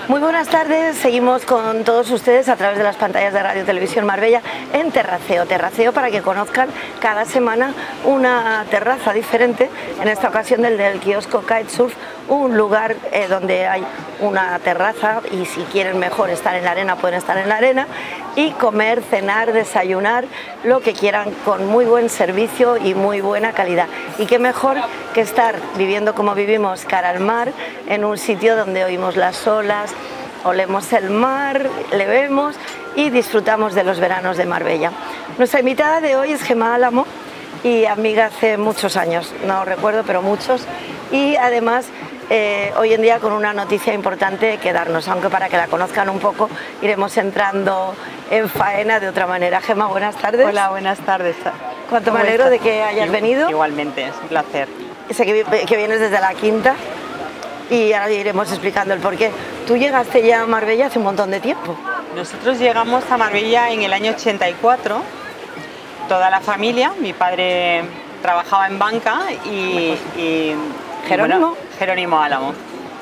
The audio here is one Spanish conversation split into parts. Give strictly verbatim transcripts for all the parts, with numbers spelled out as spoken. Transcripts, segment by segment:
Muy buenas tardes, seguimos con todos ustedes a través de las pantallas de Radio Televisión Marbella en Terraceo. Terraceo para que conozcan cada semana una terraza diferente, en esta ocasión del del kiosco Kitesurf, un lugar eh, donde hay una terraza y si quieren mejor estar en la arena pueden estar en la arena y comer, cenar, desayunar, lo que quieran con muy buen servicio y muy buena calidad. Y qué mejor que estar viviendo como vivimos cara al mar, en un sitio donde oímos las olas, olemos el mar, le vemos y disfrutamos de los veranos de Marbella. Nuestra invitada de hoy es Gemma Álamo y amiga hace muchos años, no recuerdo, pero muchos, y además eh, hoy en día con una noticia importante que darnos, aunque para que la conozcan un poco iremos entrando en faena de otra manera. Gemma, buenas tardes. Hola, buenas tardes. Cuánto me alegro de que hayas venido. Igualmente, es un placer. Sé que, que vienes desde la Quinta y ahora iremos explicando el porqué. Tú llegaste ya a Marbella hace un montón de tiempo. Nosotros llegamos a Marbella en el año ochenta y cuatro, toda la familia. Mi padre trabajaba en banca y, y Jerónimo. Bueno, Jerónimo Álamo.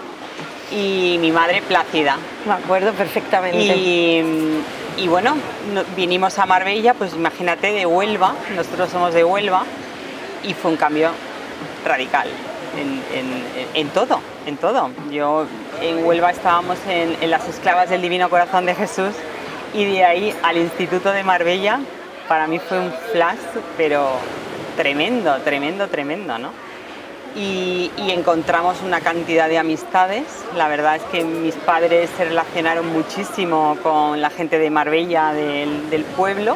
Y mi madre Plácida. Me acuerdo perfectamente. Y, y bueno, no, vinimos a Marbella, pues imagínate, de Huelva, nosotros somos de Huelva, y fue un cambio radical en, en, en todo, en todo. Yo en Huelva estábamos en, en las Esclavas del Divino Corazón de Jesús y de ahí al Instituto de Marbella para mí fue un flash, pero tremendo, tremendo, tremendo, ¿no? Y, y encontramos una cantidad de amistades. La verdad es que mis padres se relacionaron muchísimo con la gente de Marbella, del, del pueblo,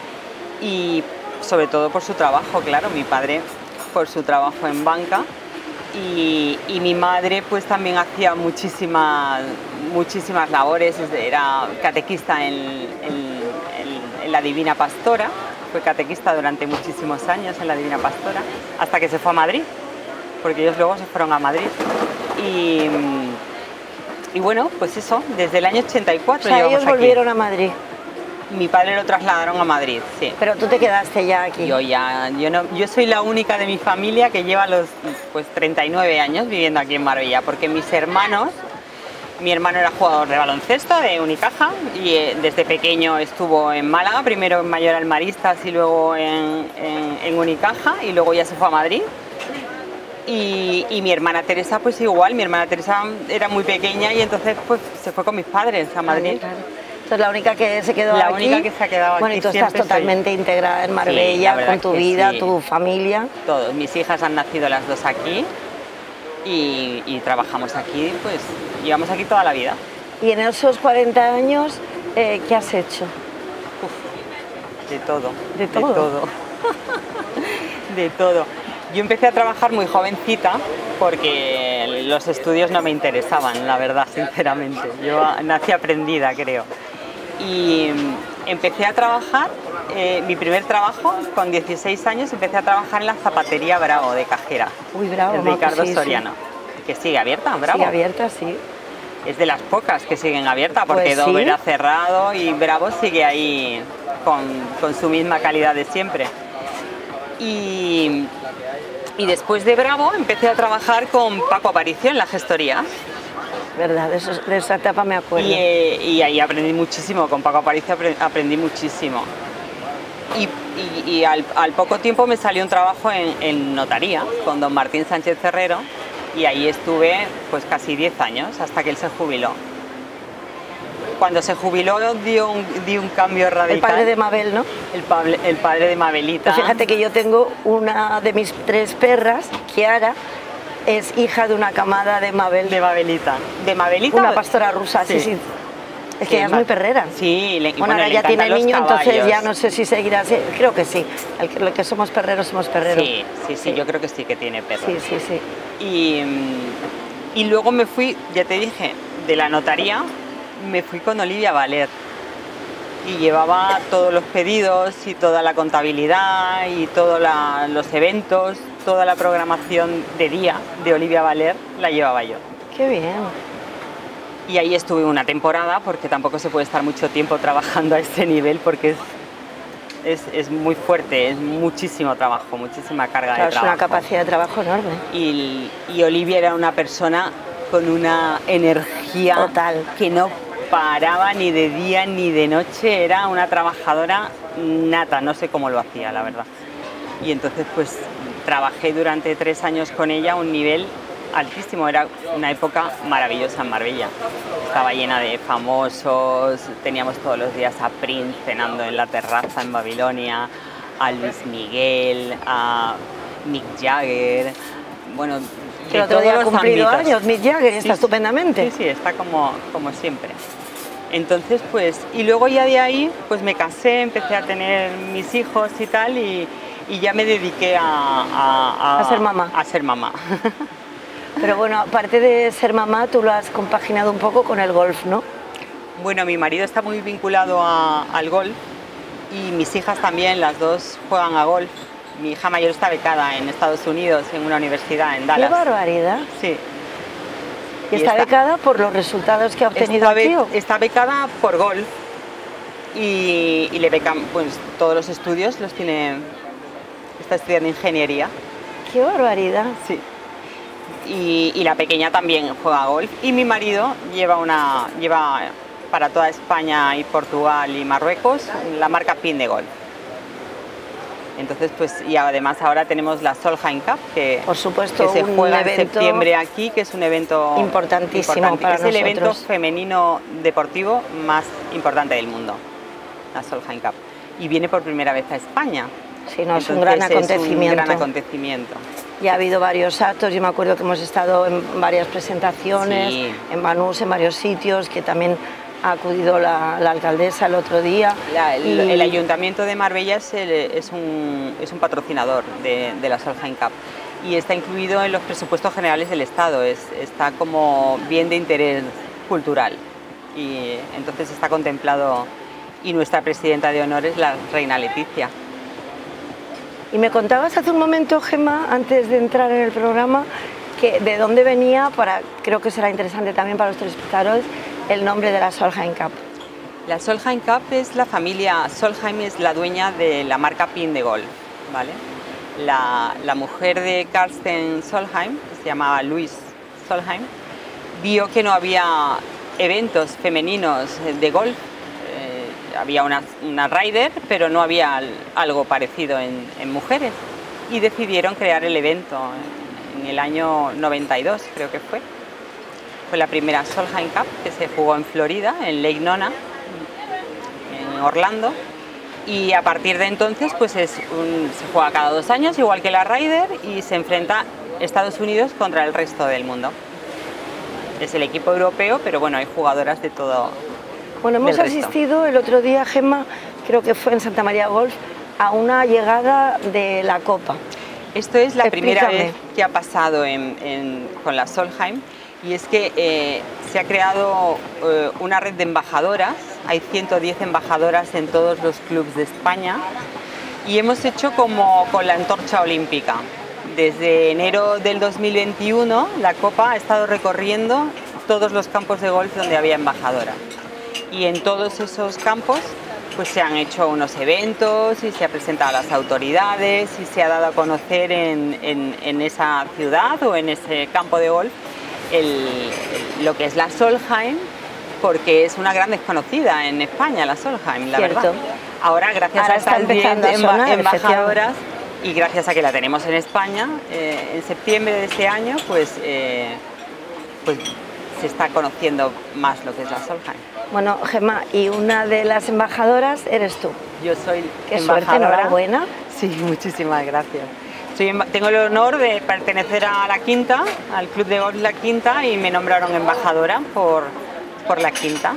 y sobre todo por su trabajo, claro, mi padre por su trabajo en banca y, y mi madre pues también hacía muchísimas, muchísimas labores, era catequista en, en, en, en la Divina Pastora, fue catequista durante muchísimos años en la Divina Pastora, hasta que se fue a Madrid, porque ellos luego se fueron a Madrid. Y, y bueno, pues eso, desde el año ochenta y cuatro. O sea, ellos volvieron aquí. a Madrid. Mi padre lo trasladaron a Madrid, sí. Pero tú te quedaste ya aquí. Yo ya, yo no, yo soy la única de mi familia que lleva los pues treinta y nueve años viviendo aquí en Marbella, porque mis hermanos, mi hermano era jugador de baloncesto de Unicaja y eh, desde pequeño estuvo en Málaga, primero en Mayoral Maristas y luego en, en, en Unicaja y luego ya se fue a Madrid. Y, y mi hermana Teresa pues igual, mi hermana Teresa era muy pequeña y entonces pues se fue con mis padres a Madrid. Ay, claro. Entonces la única que se quedó la aquí. La única que se ha quedado bueno, aquí. Bueno, y tú estás totalmente soy... integrada en Marbella, sí, con tu vida, sí. Tu familia. Todos, mis hijas han nacido las dos aquí y, y trabajamos aquí, pues llevamos aquí toda la vida. Y en esos cuarenta años, eh, ¿qué has hecho? Uf, de todo. ¿De todo? De todo. De todo. Yo empecé a trabajar muy jovencita porque los estudios no me interesaban, la verdad, sinceramente. Yo nací aprendida, creo. Y empecé a trabajar, eh, mi primer trabajo, con dieciséis años, empecé a trabajar en la zapatería Bravo, de cajera. Uy, Bravo, de Ricardo sí, Soriano. Sí. Que sigue abierta, Bravo. Sigue abierta, sí. Es de las pocas que siguen abiertas, porque pues Dover sí. ha cerrado y Bravo sigue ahí con, con su misma calidad de siempre. Y... Y después de Bravo empecé a trabajar con Paco Aparicio en la gestoría. Verdad, de, eso, de esa etapa me acuerdo. Y, eh, y ahí aprendí muchísimo, con Paco Aparicio aprendí muchísimo. Y, y, y al, al poco tiempo me salió un trabajo en, en notaría con don Martín Sánchez Ferrero y ahí estuve pues casi diez años hasta que él se jubiló. Cuando se jubiló dio un, dio un cambio radical. El padre de Mabel, ¿no? El, padre, el padre de Mabelita. Pues fíjate que yo tengo una de mis tres perras, Kiara, es hija de una camada de Mabel. De Mabelita. ¿De Mabelita? Una pastora rusa, sí, sí. sí. Es que ella es muy perrera. Sí, le, bueno, bueno, ahora le ya tiene niño, caballos. Entonces ya no sé si seguirá así. Creo que sí. El que, lo que somos perreros, somos perreros. Sí, sí, sí, sí, yo creo que sí que tiene perros. Sí, sí, sí. Y, y luego me fui, ya te dije, de la notaría, me fui con Olivia Valer y llevaba todos los pedidos y toda la contabilidad y todos la, los eventos, toda la programación de día de Olivia Valer la llevaba yo. ¡Qué bien! Y ahí estuve una temporada porque tampoco se puede estar mucho tiempo trabajando a ese nivel porque es, es, es muy fuerte, es muchísimo trabajo, muchísima carga claro, de trabajo. Es una capacidad de trabajo enorme. Y, y Olivia era una persona con una energía total, que no paraba ni de día ni de noche, era una trabajadora nata, no sé cómo lo hacía, la verdad. Y entonces pues trabajé durante tres años con ella a un nivel altísimo, era una época maravillosa en Marbella. Estaba llena de famosos, teníamos todos los días a Prince cenando en la terraza en Babilonia, a Luis Miguel, a Mick Jagger, bueno, que el otro día ha cumplido ámbitos. años, Mick Jagger, y está sí, estupendamente. Sí, sí, está como, como siempre. Entonces, pues, y luego ya de ahí, pues me casé, empecé a tener mis hijos y tal, y, y ya me dediqué a, a, a, a ser mamá. A ser mamá. Pero bueno, aparte de ser mamá, tú lo has compaginado un poco con el golf, ¿no? Bueno, mi marido está muy vinculado a, al golf y mis hijas también, las dos juegan a golf. Mi hija mayor está becada en Estados Unidos, en una universidad en Dallas. ¡Qué barbaridad! Sí. ¿Y, y está, está becada por los resultados que ha obtenido está, aquí? Be está becada por golf y, y le becan, pues todos los estudios los tiene, está estudiando ingeniería. ¡Qué barbaridad! Sí. Y, y la pequeña también juega golf y mi marido lleva una lleva para toda España y Portugal y Marruecos la marca Pin de golf. Entonces, pues, y además ahora tenemos la Solheim Cup, que, por supuesto, que se juega en septiembre aquí, que es un evento importantísimo importante, para es nosotros. el evento femenino deportivo más importante del mundo, la Solheim Cup. Y viene por primera vez a España. Sí, no, es un gran acontecimiento. Es un gran acontecimiento. Ya ha habido varios actos, yo me acuerdo que hemos estado en varias presentaciones, sí. en Banús, en varios sitios, que también ha acudido la, la alcaldesa el otro día. La, el, y... el Ayuntamiento de Marbella es, el, es, un, es un patrocinador de, de la Solheim Cup y está incluido en los presupuestos generales del Estado, es, está como bien de interés cultural y entonces está contemplado, y nuestra presidenta de honor es la reina Leticia. Y me contabas hace un momento, Gemma, antes de entrar en el programa, que de dónde venía, para, creo que será interesante también para los telespectadores, el nombre de la Solheim Cup. La Solheim Cup es la familia, Solheim es la dueña de la marca Pin de golf, ¿vale? La, la mujer de Carsten Solheim, que se llamaba Louise Solheim, vio que no había eventos femeninos de golf. Había una, una rider, pero no había algo parecido en, en mujeres, y decidieron crear el evento en el año noventa y dos, creo que fue. Fue la primera Solheim Cup que se jugó en Florida, en Lake Nona, en Orlando, y a partir de entonces pues es un, se juega cada dos años, igual que la rider, y se enfrenta Estados Unidos contra el resto del mundo. Es el equipo europeo, pero bueno, hay jugadoras de todo. Bueno, hemos asistido el otro día, Gemma, creo que fue en Santa María Golf, a una llegada de la Copa. Esto es la Explícame. primera vez que ha pasado en, en, con la Solheim, y es que eh, se ha creado eh, una red de embajadoras, hay ciento diez embajadoras en todos los clubes de España, y hemos hecho como con la antorcha olímpica. Desde enero del dos mil veintiuno la Copa ha estado recorriendo todos los campos de golf donde había embajadoras. Y en todos esos campos pues se han hecho unos eventos y se ha presentado a las autoridades y se ha dado a conocer en, en, en esa ciudad o en ese campo de golf el, el, lo que es la Solheim, porque es una gran desconocida en España la Solheim, la Cierto. verdad. Ahora, gracias Ahora a estas diez sonar, embajadoras y gracias a que la tenemos en España, eh, en septiembre de este año, pues, eh, pues se está conociendo más lo que es la Solheim. Bueno, Gemma, y una de las embajadoras eres tú. Yo soy Qué embajadora. suerte, enhorabuena. Sí, muchísimas gracias. Soy, tengo el honor de pertenecer a La Quinta, al Club de Golf La Quinta, y me nombraron embajadora por, por La Quinta.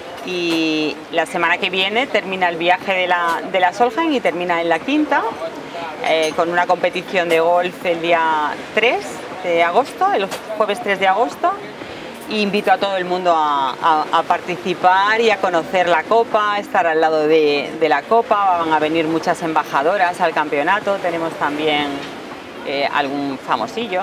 Y la semana que viene termina el viaje de la, de la Solheim y termina en La Quinta, eh, con una competición de golf el día tres de agosto, el jueves tres de agosto. Y invito a todo el mundo a, a, a participar y a conocer la Copa, a estar al lado de, de la Copa. Van a venir muchas embajadoras al campeonato, tenemos también eh, algún famosillo.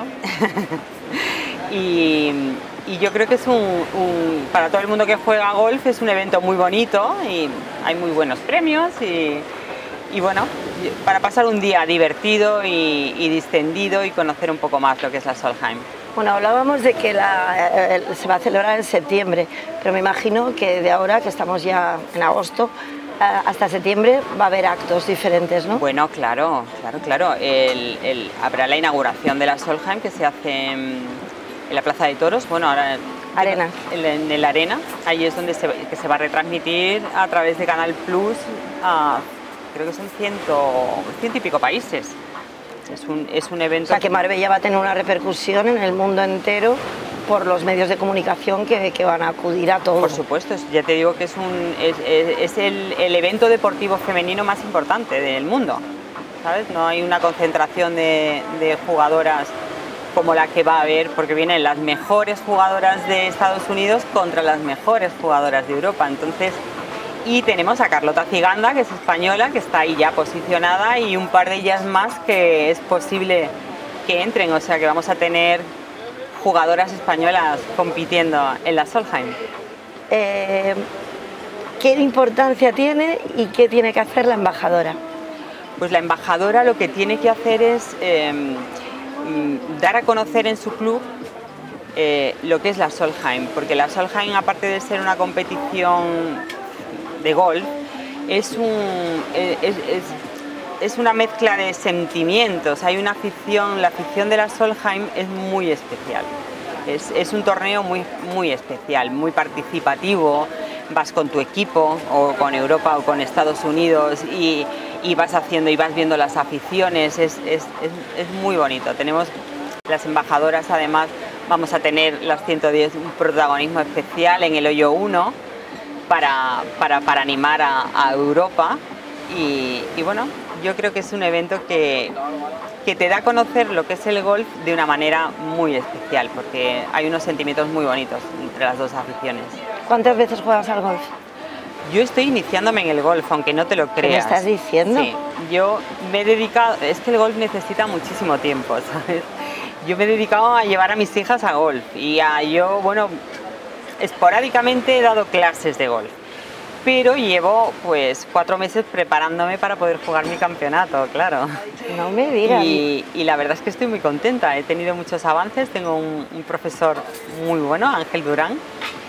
y, y yo creo que es un, un, para todo el mundo que juega golf es un evento muy bonito y hay muy buenos premios y, y bueno, para pasar un día divertido y, y distendido y conocer un poco más lo que es la Solheim. Bueno, hablábamos de que la, eh, se va a celebrar en septiembre, pero me imagino que de ahora, que estamos ya en agosto, eh, hasta septiembre va a haber actos diferentes, ¿no? Bueno, claro, claro, claro. El, el, habrá la inauguración de la Solheim, que se hace en, en la Plaza de Toros, bueno, ahora... Arena. En, en el Arena, ahí es donde se, que se va a retransmitir a través de Canal Plus a, creo que son ciento, ciento y pico países. Es un, es un evento... O sea, que Marbella va a tener una repercusión en el mundo entero por los medios de comunicación que, que van a acudir a todo. Por supuesto, ya te digo que es, un, es, es, es el, el evento deportivo femenino más importante del mundo, ¿sabes? No hay una concentración de, de jugadoras como la que va a haber, porque vienen las mejores jugadoras de Estados Unidos contra las mejores jugadoras de Europa. Entonces, y tenemos a Carlota Ciganda, que es española, que está ahí ya posicionada, y un par de ellas más que es posible que entren, o sea que vamos a tener jugadoras españolas compitiendo en la Solheim. Eh, ¿Qué importancia tiene y qué tiene que hacer la embajadora? Pues la embajadora lo que tiene que hacer es eh, dar a conocer en su club eh, lo que es la Solheim, porque la Solheim, aparte de ser una competición de golf, es, un, es, es, es una mezcla de sentimientos. Hay una afición, la afición de la Solheim es muy especial, es, es un torneo muy, muy especial, muy participativo. Vas con tu equipo o con Europa o con Estados Unidos y, y vas haciendo y vas viendo las aficiones, es, es, es, es muy bonito. Tenemos las embajadoras, además vamos a tener las ciento diez un protagonismo especial en el hoyo uno para, para, para animar a, a Europa y, y bueno, yo creo que es un evento que, que te da a conocer lo que es el golf de una manera muy especial, porque hay unos sentimientos muy bonitos entre las dos aficiones. ¿Cuántas veces juegas al golf? Yo estoy iniciándome en el golf, aunque no te lo creas. ¿Qué me estás diciendo? Sí, yo me he dedicado, es que el golf necesita muchísimo tiempo, ¿sabes? Yo me he dedicado a llevar a mis hijas a golf y a yo, bueno, esporádicamente he dado clases de golf, pero llevo pues cuatro meses preparándome para poder jugar mi campeonato, claro. No me digas. Y, y la verdad es que estoy muy contenta, he tenido muchos avances, tengo un, un profesor muy bueno, Ángel Durán,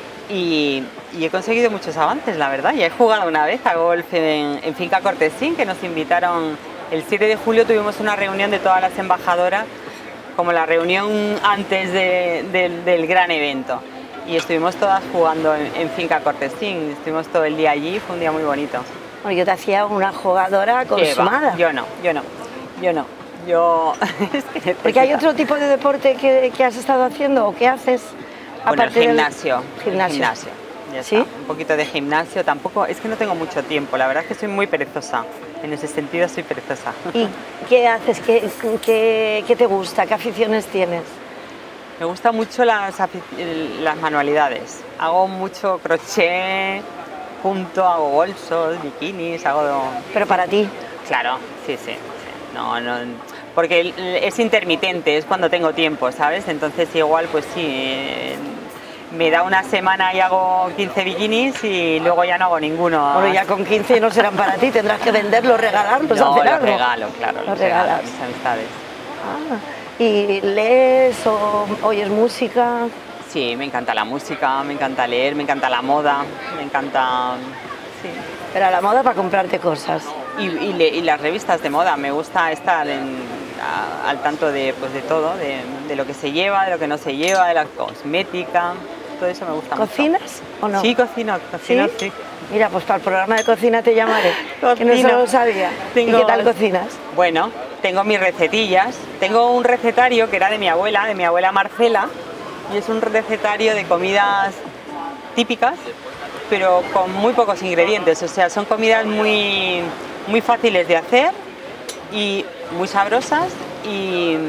Y, y he conseguido muchos avances, la verdad. Ya he jugado una vez a golf en, en Finca Cortesín, que nos invitaron el siete de julio, tuvimos una reunión de todas las embajadoras, como la reunión antes de, de, del gran evento. Y estuvimos todas jugando en, en Finca Cortesín, estuvimos todo el día allí, fue un día muy bonito. Bueno, yo te hacía una jugadora consumada. Yo no, yo no, yo no. Yo... es que Porque hay otro tipo de deporte que, que has estado haciendo o que haces. Bueno, el gimnasio, del... gimnasio. El gimnasio. Ya ¿Sí? está. Un poquito de gimnasio, tampoco, es que no tengo mucho tiempo, la verdad es que soy muy perezosa, en ese sentido soy perezosa. ¿Y qué haces? ¿Qué, qué, qué te gusta? ¿Qué aficiones tienes? Me gustan mucho las, las manualidades, hago mucho crochet, junto, hago bolsos, bikinis, hago... ¿Pero para ti? Claro, sí, sí, sí. No, no... porque es intermitente, es cuando tengo tiempo, ¿sabes? Entonces igual, pues sí, me da una semana y hago quince bikinis y luego ya no hago ninguno. Bueno, ya con quince no serán para ti, tendrás que venderlos, regalarlos, no, hacer los algo. regalo, claro, los, los regalo a mis amistades. Ah, ¿y lees o oyes música? Sí, me encanta la música, me encanta leer, me encanta la moda, me encanta... Sí. Pero a la moda para comprarte cosas. Y, y, le, y las revistas de moda, me gusta estar en, a, al tanto de, pues de todo, de, de lo que se lleva, de lo que no se lleva, de la cosmética, todo eso me gusta ¿Cocinas mucho. o no? Sí, cocino, cocino, ¿Sí? sí. Mira, pues para el programa de cocina te llamaré, Cocino. que no se lo sabía. Tengo... ¿Y qué tal cocinas? Bueno, tengo mis recetillas, tengo un recetario que era de mi abuela, de mi abuela Marcela, y es un recetario de comidas típicas, pero con muy pocos ingredientes, o sea, son comidas muy, muy fáciles de hacer y muy sabrosas y,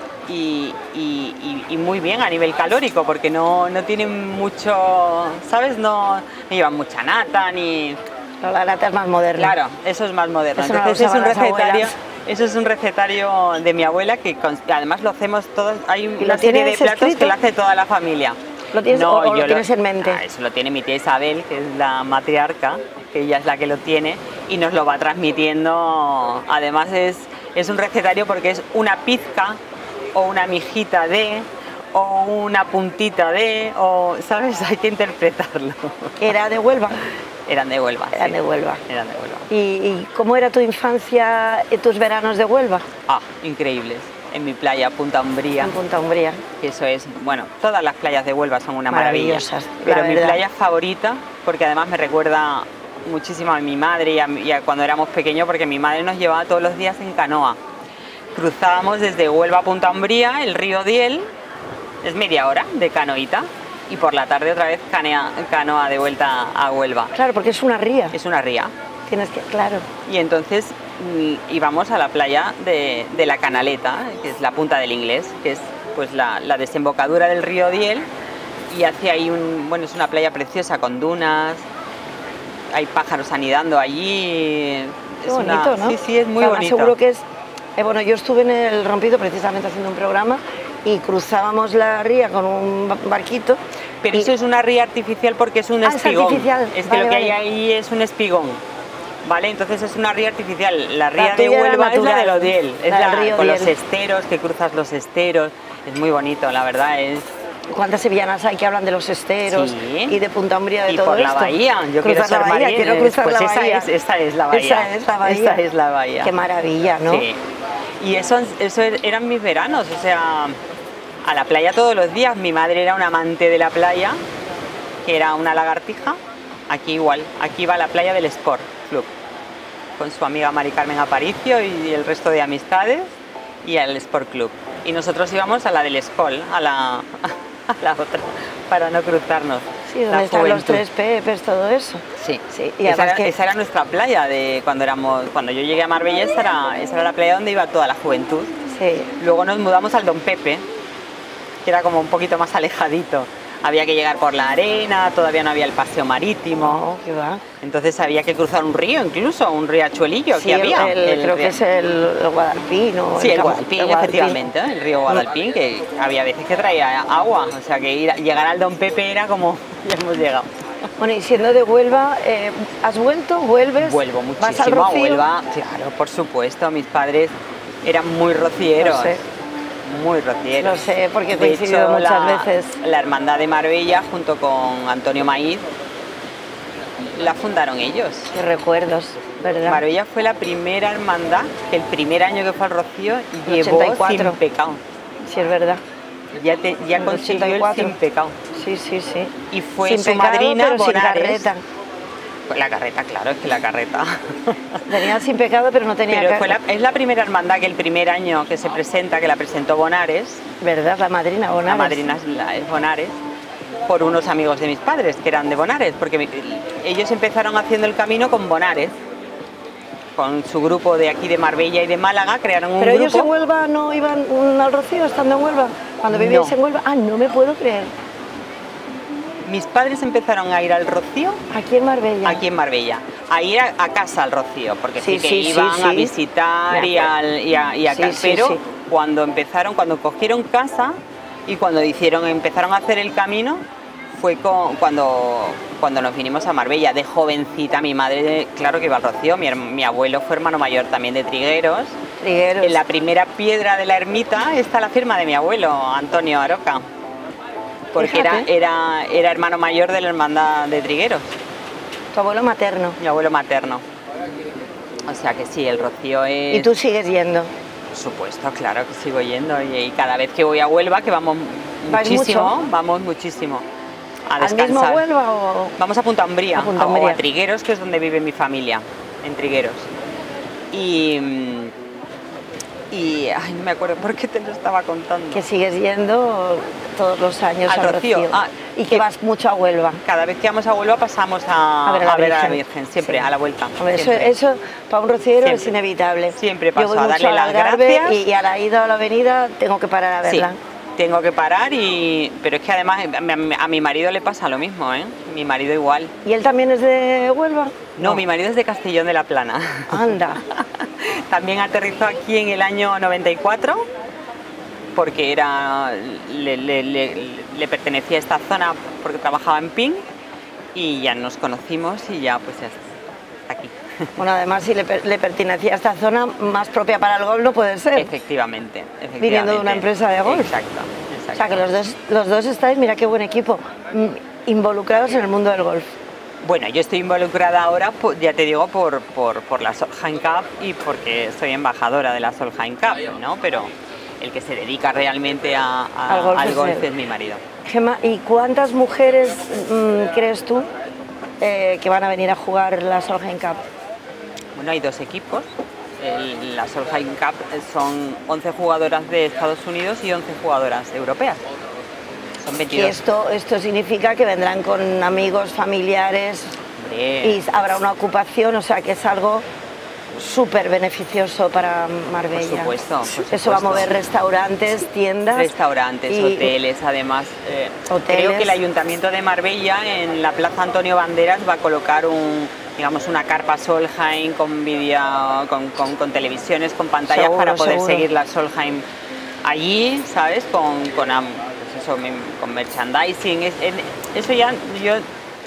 y, y, y muy bien a nivel calórico, porque no, no tienen mucho, ¿sabes? No, no llevan mucha nata ni... No, la nata es más moderna. Claro, eso es más moderno. Eso Entonces no es un recetario... abuelas. Eso es un recetario de mi abuela que además lo hacemos todos, hay una ¿Lo serie de platos escrito? que lo hace toda la familia. ¿Lo tienes, no, o, o yo lo tienes lo, en mente? Ah, eso lo tiene mi tía Isabel, que es la matriarca, que ella es la que lo tiene y nos lo va transmitiendo. Además es, es un recetario porque es una pizca o una mijita de, o una puntita de, o, ¿sabes? Hay que interpretarlo. ¿Era de Huelva? Eran de Huelva. Eran sí. de Huelva. Eran de Huelva. ¿Y, ¿Y cómo era tu infancia y tus veranos de Huelva? Ah, increíbles. En mi playa, Punta Umbría. En Punta Umbría. Que eso es, bueno, todas las playas de Huelva son una maravilla. Maravillosas, Pero la mi verdad. playa favorita, porque además me recuerda muchísimo a mi madre y a, y a cuando éramos pequeños, porque mi madre nos llevaba todos los días en canoa. Cruzábamos desde Huelva a Punta Umbría, el río Diel, es media hora de canoita, y por la tarde otra vez canea, canoa de vuelta a Huelva. Claro, porque es una ría. Es una ría. Tienes que, claro. Y entonces mm, íbamos a la playa de, de la Canaleta, que es la Punta del Inglés, que es pues la, la desembocadura del río Diel, y hace ahí un, bueno, es una playa preciosa con dunas, hay pájaros anidando allí. Qué es bonito, una, ¿no? Sí, sí, es muy Además, bonito. seguro que es... eh, bueno, yo estuve en el Rompido precisamente haciendo un programa y cruzábamos la ría con un ba- barquito. Pero y- eso es una ría artificial porque es un Ah, es espigón. artificial. Es que Vale, lo que vale. hay ahí es un espigón. ¿Vale? Entonces es una ría artificial. La ría La de tuya era Huelva es la de natural, Odiel, es la del la, río con los Diel. esteros, que cruzas los esteros. Es muy bonito, la verdad. Es, ¿Cuántas sevillanas hay que hablan de los esteros Sí. y de Punta Umbría de y todo por la esto? bahía. Yo quiero Cruzar ser la bahía, marina, quiero cruzar pues la esa bahía. Es, esa es la bahía. Esa es la bahía. Esa es la bahía. Qué maravilla, ¿no? Sí. Y eso, eso eran mis veranos, o sea, a la playa todos los días. Mi madre era una amante de la playa, que era una lagartija. Aquí igual, aquí va a la playa del Sport Club, con su amiga Mari Carmen Aparicio y el resto de amistades, y al Sport Club. Y nosotros íbamos a la del Escol, a la, a la otra, para no cruzarnos. Sí, donde La están los juventud. tres Pepes, todo eso. Sí, Sí, y esa, además era, que- esa era nuestra playa de cuando éramos, cuando yo llegué a Marbella, esa era, esa era la playa donde iba toda la juventud. Sí. Luego nos mudamos al Don Pepe, que era como un poquito más alejadito. Había que llegar por la arena, todavía no había el paseo marítimo. No, ¿qué va? Entonces había que cruzar un río, incluso un riachuelillo Sí, que había. el- el creo que ri- es el, el Guadalpín. O Sí, el Cam- Guadalpín, el Guadalpín. efectivamente, ¿eh? El río Guadalpín, que había veces que traía agua, o sea que ir a- llegar al Don Pepe era como, ya hemos llegado. Bueno, y siendo de Huelva, eh, ¿has vuelto? ¿Vuelves? Vuelvo ¿Vas al muchísimo a Rocío? Huelva, claro, por supuesto, mis padres eran muy rocieros. Lo sé. Muy rocieros. Lo sé, porque he De coincidido hecho, muchas la, veces. La Hermandad de Marbella, junto con Antonio Maíz, la fundaron ellos. Qué recuerdos, ¿verdad? Marbella fue la primera hermandad que el primer año que fue al Rocío El llevó ochenta y cuatro. sin pecado. Sí, es verdad. Ya, te, ya El consiguió ochenta y el cuatro. sin pecado. Sí, sí, sí. Y fue sin su pecado, madrina pero sin Bonares. carreta. Pues la carreta, claro, es que la carreta. Tenía sin pecado, pero no tenía Pero fue carreta. la- es la primera hermandad que el primer año que se presenta, que la presentó Bonares, ¿Verdad? La madrina, Bonares. la madrina es, la- es Bonares, por unos amigos de mis padres, que eran de Bonares, porque mi- ellos empezaron haciendo el camino con Bonares, con su grupo de aquí de Marbella y de Málaga, crearon un Pero grupo. ellos en Huelva no iban mm, al Rocío estando en Huelva. Cuando vivíais No. en Huelva. Ah, no me puedo creer. Mis padres empezaron a ir al Rocío Aquí en Marbella. aquí en Marbella, a ir a, a casa al Rocío, porque sí, Sí, que sí, sí, iban sí. a visitar Me y, acuerdo. al, y a, y a Sí, ca- sí, pero sí. cuando empezaron, cuando cogieron casa y cuando hicieron, empezaron a hacer el camino, fue con- cuando, cuando nos vinimos a Marbella. De jovencita, mi madre, claro que iba al Rocío, mi, herm- mi abuelo fue hermano mayor también de Trigueros. Trigueros. En la primera piedra de la ermita está la firma de mi abuelo, Antonio Aroca, porque era, Fíjate. era, era hermano mayor de la hermandad de Trigueros. Tu abuelo materno. Mi abuelo materno. O sea que sí, el Rocío es... Y tú sigues yendo. Por supuesto, claro que sigo yendo. Y, y cada vez que voy a Huelva, que vamos ¿Vais muchísimo, mucho? vamos muchísimo a ¿Al descansar. mismo Huelva o...? Vamos a Punta Umbría, A Punta o Umbría. a Trigueros, que es donde vive mi familia, en Trigueros. Y... mm, y ay, no me acuerdo por qué te lo estaba contando. Que sigues yendo todos los años Al al, Rocío. Rocío. Ah, y que que- vas mucho a Huelva. Cada vez que vamos a Huelva pasamos a, A ver a la a ver a la Virgen. Virgen, siempre, Sí. a la vuelta. Hombre, eso, siempre. eso para un rociero es Siempre. inevitable. Siempre Yo paso voy a mucho darle al las Algarve gracias. Y, y a la ida o a la venida tengo que parar a Sí, verla. tengo que parar, y pero es que además a mi, a mi marido le pasa lo mismo, ¿eh? Mi marido igual. ¿Y él también es de Huelva? No, mi marido es de Castellón de la Plana. Anda. También aterrizó aquí en el año noventa y cuatro, porque era, le, le- le- le pertenecía a esta zona porque trabajaba en Pin, y ya nos conocimos y ya pues ya está aquí. Bueno, además si le, per- le pertenecía a esta zona más propia para el golf no puede ser. Efectivamente, efectivamente. Viniendo de una empresa de golf. Exacto, exacto. O sea que los dos, los dos estáis, mira qué buen equipo, involucrados en el mundo del golf. Bueno, yo estoy involucrada ahora, ya te digo, por, por, por la Solheim Cup y porque soy embajadora de la Solheim Cup, ¿no? Pero el que se dedica realmente a, a, al golf, al golf es, es mi marido. Gemma, ¿y cuántas mujeres mmm, crees tú eh, que van a venir a jugar la Solheim Cup? Bueno, hay dos equipos. El, la Solheim Cup son once jugadoras de Estados Unidos y once jugadoras europeas. Son veintidós. Y esto, esto significa que vendrán con amigos, familiares. Hombre. Y habrá una ocupación, o sea que es algo súper beneficioso para Marbella. Por supuesto, por supuesto. Eso va a mover restaurantes, tiendas. Restaurantes, y, hoteles, además. Eh, hoteles. Creo que el Ayuntamiento de Marbella en la Plaza Antonio Banderas va a colocar un, digamos, una carpa Solheim con, video, con, con, con televisiones, con pantallas seguro, para poder seguro. seguir la Solheim allí, ¿sabes? Con, con, pues eso, con merchandising. Es, eso ya yo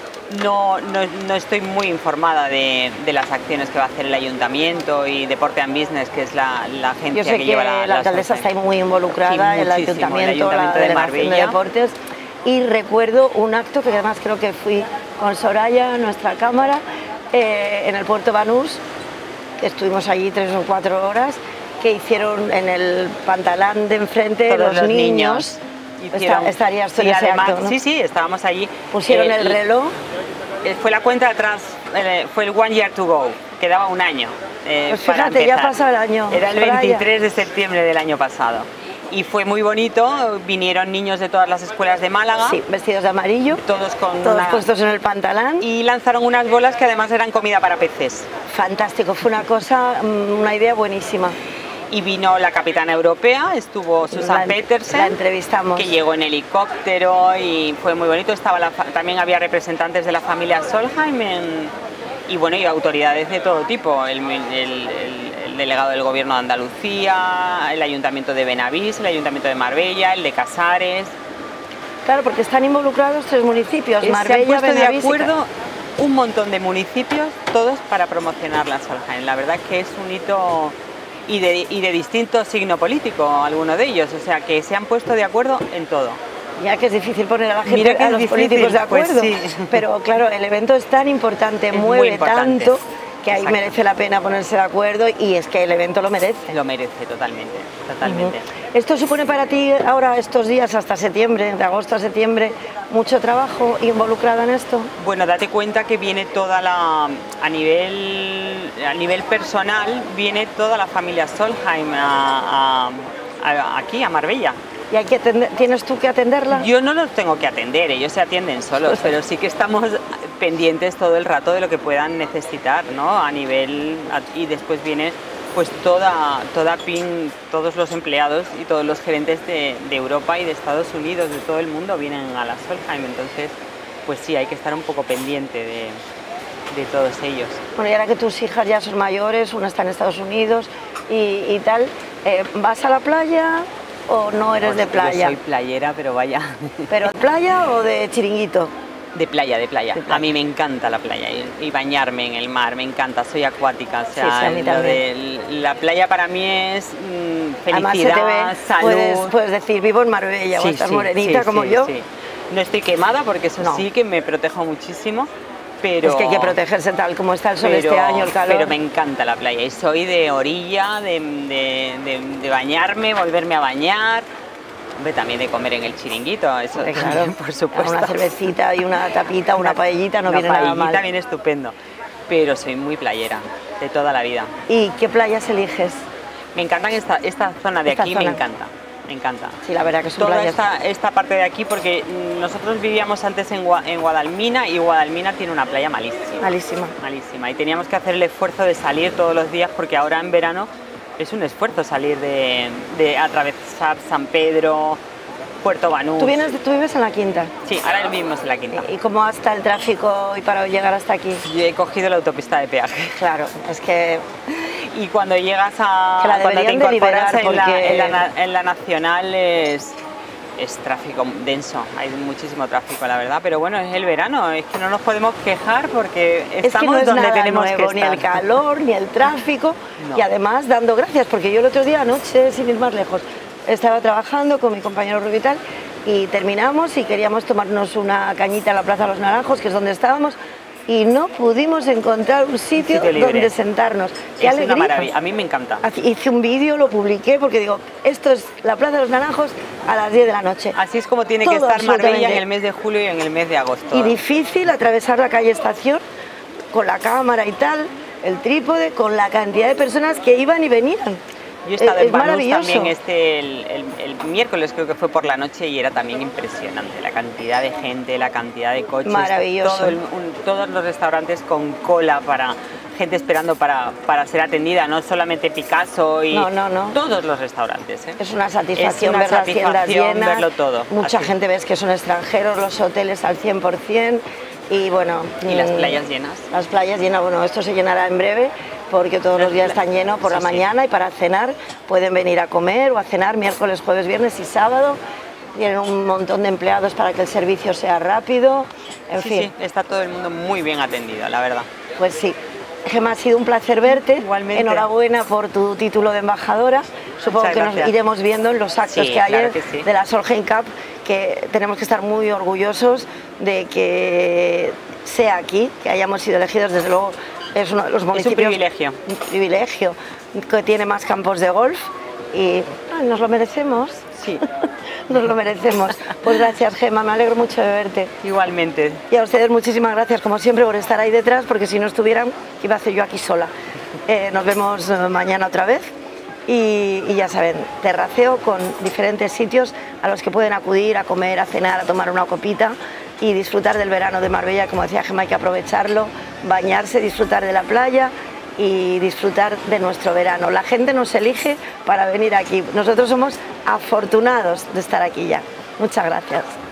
no, no, no estoy muy informada de, de las acciones que va a hacer el Ayuntamiento y Deporte and Business, que es la, la agencia yo sé que, que lleva la, la, la alcaldesa está muy involucrada, sí, el Ayuntamiento, el Ayuntamiento la de Marbella. De Deportes. Y recuerdo un acto que además creo que fui con Soraya, nuestra cámara, eh, en el Puerto Banús, que estuvimos allí tres o cuatro horas, que hicieron en el pantalán de enfrente Todos los, los niños. niños hicieron, Está, estarías tú sí, en ese además, acto, ¿no? Sí, sí, estábamos allí. Pusieron eh, el reloj. Eh, fue la cuenta atrás, eh, fue el One Year to Go, quedaba un año. Eh, pues fíjate, para ya pasó el año. Era el veintitrés de septiembre del año pasado. Y fue muy bonito, vinieron niños de todas las escuelas de Málaga. Sí, vestidos de amarillo. Todos con Todos una... puestos en el pantalán. Y lanzaron unas bolas que además eran comida para peces. Fantástico, fue una cosa, una idea buenísima. Y vino la capitana europea, estuvo Susan la, Petersen, la entrevistamos. Que llegó en helicóptero y fue muy bonito. Estaba la, también había representantes de la familia Solheim en, y bueno, y autoridades de todo tipo, el, el, el, el delegado del gobierno de Andalucía, el ayuntamiento de Benavís, el ayuntamiento de Marbella, el de Casares. Claro, porque están involucrados tres municipios, eh, Marbella, se han puesto Benavís, de acuerdo un montón de municipios, todos para promocionar la Solheim. La verdad es que es un hito y de, y de distinto signo político, algunos de ellos, o sea que se han puesto de acuerdo en todo. Ya que es difícil poner a la gente, a los difícil, políticos de acuerdo, pues sí. Pero claro, el evento es tan importante, es mueve importante. tanto, que ahí Exacto. merece la pena ponerse de acuerdo y es que el evento lo merece. Lo merece, totalmente, totalmente. Uh-huh. ¿Esto supone para ti ahora, estos días hasta septiembre, de agosto a septiembre, mucho trabajo involucrado en esto? Bueno, date cuenta que viene toda la, a nivel, a nivel personal, viene toda la familia Solheim a, a, a, aquí, a Marbella. ¿Y hay que atender, tienes tú que atenderla? Yo no los tengo que atender, ellos se atienden solos, pero sí que estamos pendientes todo el rato de lo que puedan necesitar, ¿no? A nivel, y después viene pues toda, toda P I N, todos los empleados y todos los gerentes de, de Europa y de Estados Unidos, de todo el mundo, vienen a la Solheim, entonces pues sí, hay que estar un poco pendiente de, de todos ellos. Bueno, y ahora que tus hijas ya son mayores, una está en Estados Unidos y, y tal, eh, ¿vas a la playa o no eres pues de playa? Yo soy playera, pero vaya. ¿Pero de playa o de chiringuito? De playa, de playa, de playa. A mí me encanta la playa y, y bañarme en el mar, me encanta, soy acuática, o sea, sí, sí, a mí lo de, la playa para mí es mmm, felicidad, además se te ve, salud. Puedes, puedes decir, vivo en Marbella, sí, o estás sí, morenita sí, como sí, yo. Sí. No estoy quemada porque eso no. sí que me protejo muchísimo, pero... Es que hay que protegerse tal como está el sol pero, este año, el calor. Pero me encanta la playa y soy de orilla, de, de, de, de bañarme, volverme a bañar. Hombre, también de comer en el chiringuito, eso sí, claro, por supuesto. Una cervecita y una tapita, una, una paellita no una viene nada mal. Una paellita viene estupendo, pero soy muy playera, de toda la vida. ¿Y qué playas eliges? Me encantan esta, esta zona de esta aquí, zona. me encanta, me encanta. Sí, la verdad que son Toda playas. Esta, esta parte de aquí, porque nosotros vivíamos antes en, en Guadalmina y Guadalmina tiene una playa malísima. Malísima. Malísima, y teníamos que hacer el esfuerzo de salir todos los días porque ahora en verano es un esfuerzo salir de, de atravesar San Pedro, Puerto Banús. ¿Tú, vienes, ¿Tú vives en la Quinta? Sí, ahora vivimos en la Quinta. ¿Y cómo está el tráfico y para llegar hasta aquí? Yo he cogido la autopista de peaje. Claro, es que... Y cuando llegas a... Que la cuando te incorporas de en, la, porque... en, la, en la Nacional es, es tráfico denso, hay muchísimo tráfico, la verdad, pero bueno, es el verano, es que no nos podemos quejar porque estamos es que no es donde nada tenemos nuevo, que estar. Ni el calor, ni el tráfico, no. Y además dando gracias, porque yo el otro día anoche, sin ir más lejos, estaba trabajando con mi compañero Rubital y terminamos y queríamos tomarnos una cañita en la Plaza de los Naranjos, que es donde estábamos, y no pudimos encontrar un sitio, sitio donde sentarnos. ¡Qué es alegría! Una maravilla, a mí me encanta. Hice un vídeo, lo publiqué, porque digo, esto es la Plaza de los Naranjos a las diez de la noche. Así es como tiene Todo, que estar Marbella en el absolutamente. mes de julio y en el mes de agosto. Y difícil atravesar la calle Estación con la cámara y tal, el trípode, con la cantidad de personas que iban y venían. Yo he estado es en Banús maravilloso. también este, el, el, el miércoles, creo que fue por la noche, y era también impresionante la cantidad de gente, la cantidad de coches. Maravilloso. Todo el, un, todos los restaurantes con cola para gente esperando para, para ser atendida, no solamente Picasso y no, no, no. todos los restaurantes. ¿eh? Es una satisfacción es una ver las tiendas llenas, verlo todo. Mucha Así. gente ves que son extranjeros, los hoteles al cien por cien y bueno... Y las playas llenas. Las playas llenas, bueno, esto se llenará en breve porque todos los días están llenos por la sí, mañana sí. Y para cenar pueden venir a comer o a cenar miércoles, jueves, viernes y sábado. Tienen un montón de empleados para que el servicio sea rápido, en sí, fin. Sí, está todo el mundo muy bien atendido, la verdad. Pues sí. Gemma, ha sido un placer verte. Igualmente. Enhorabuena por tu título de embajadora. Supongo Muchas que nos gracias. iremos viendo en los actos Sí, que hay claro que sí. de la Solheim Cup, que tenemos que estar muy orgullosos de que sea aquí, que hayamos sido elegidos. Desde luego es uno de los municipios... Es un privilegio. Un privilegio, que tiene más campos de golf y ah, nos lo merecemos. Sí. Nos lo merecemos. Pues gracias, Gemma, me alegro mucho de verte. Igualmente. Y a ustedes muchísimas gracias, como siempre, por estar ahí detrás, porque si no estuvieran, ¿qué iba a hacer yo aquí sola? Eh, nos vemos eh, mañana otra vez y, y ya saben, terraceo con diferentes sitios a los que pueden acudir a comer, a cenar, a tomar una copita y disfrutar del verano de Marbella. Como decía Gemma, hay que aprovecharlo, bañarse, disfrutar de la playa y disfrutar de nuestro verano. La gente nos elige para venir aquí. Nosotros somos afortunados de estar aquí ya. Muchas gracias.